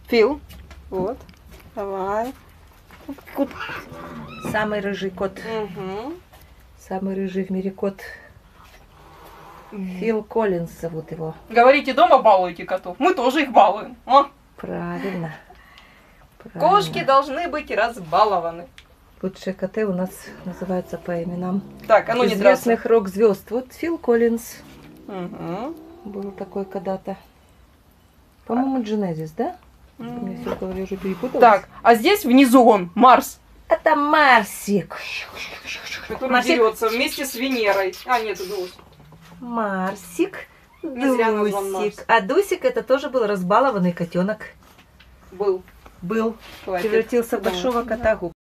Фил. Вот. Давай. Самый рыжий кот. Угу. Самый рыжий в мире кот. Фил Коллинз зовут его. Говорите, дома балуете котов. Мы тоже их балуем. О, Правильно. кошки должны быть разбалованы. Лучшие коты у нас называются по именам Так, а ну не драться. известных рок-звезд. Вот Фил Коллинз Угу. был такой когда-то. По-моему, Genesis, да? Я все в голове уже перепуталась. Так, а здесь внизу он, Марс. Это Марсик. Который Марсик. дерется вместе с Венерой. А, нет, это Дус. Марсик. Не зря назван Марс. Дусик. А Дусик это тоже был разбалованный котенок. Был. Был. Хватит. Превратился в Да. большого кота.